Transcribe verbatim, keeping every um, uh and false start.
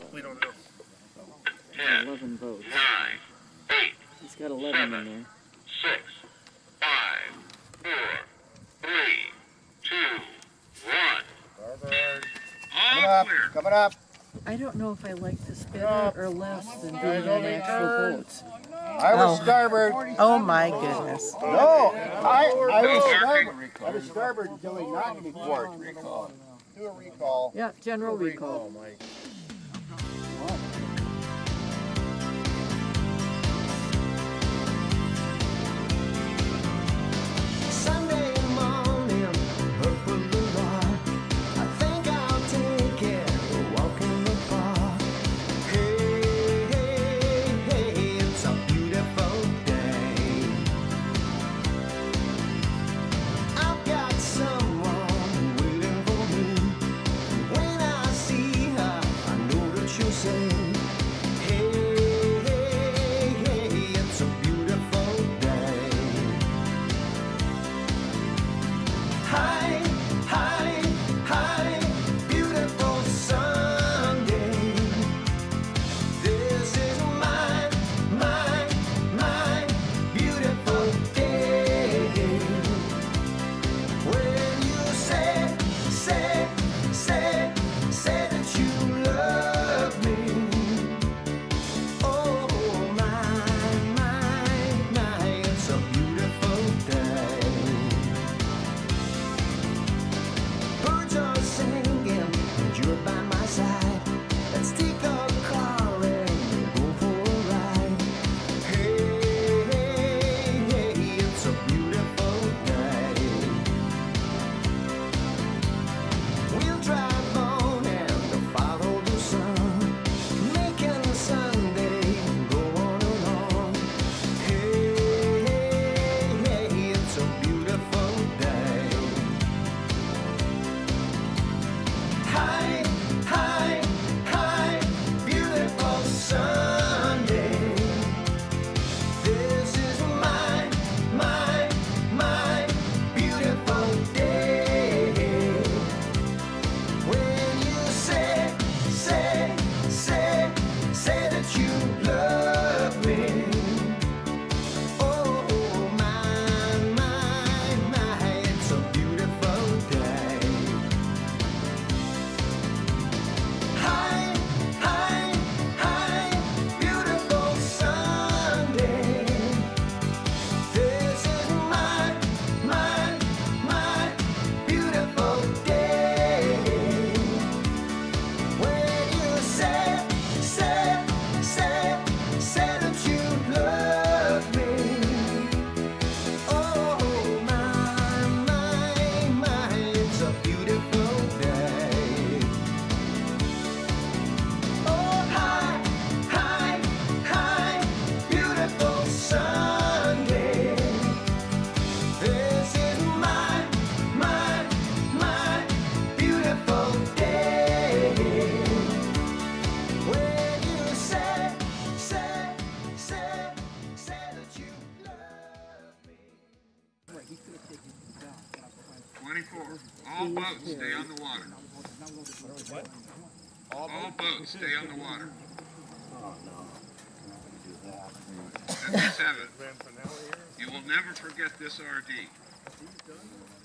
We don't know. ten, eleven boats. nine, eight, He's got eleven in there. six, five, four, three, two, one. Starboard. All Coming up. clear. Coming up. I don't know if I like this better Up. or less than being Guys, on only actual turn. boats. I was Oh. starboard. Oh my goodness. No, I, I was No, starboard. I was starboard until he knocked me forward. Recall. Do a recall. Yeah, general recall. Mike. Sunday morning, purple moonlight. I think I'll take it a walk in the park. Hey, hey, hey, it's a beautiful day. I've got someone waiting for me. When I see her, I know that she'll say, hey, hey, hey, it's a beautiful day. Hi, hi, hi, beautiful Sunday. This is my, my, my beautiful day. When you say, say, say, say that you love me. Oh, my, my, my, it's a beautiful day. Birds are singing, and you're by my side. Let's take a car and go for a ride. Hey, hey, hey, it's a beautiful day. We'll drive on and follow the sun, making Sunday go on and on. Hey, hey, hey, it's a beautiful day. Hi, hi, hi, beautiful Sunday. This is my, my, my beautiful day. When you say, say, say, say that you love me. Oh, my, my, my, it's a beautiful day. Hi, hi, hi, beautiful Sunday. This is my, my, my beautiful day. When you say, say, say, say that you love me. Oh, my, my, my, it's a beautiful day. Oh, hi, hi, hi, beautiful Sunday. This is my, my, my beautiful day. When you say, say, say, say that you love me. twenty-four. All boats stay on the water. All boats stay on the water. Seven. You will never forget this R D.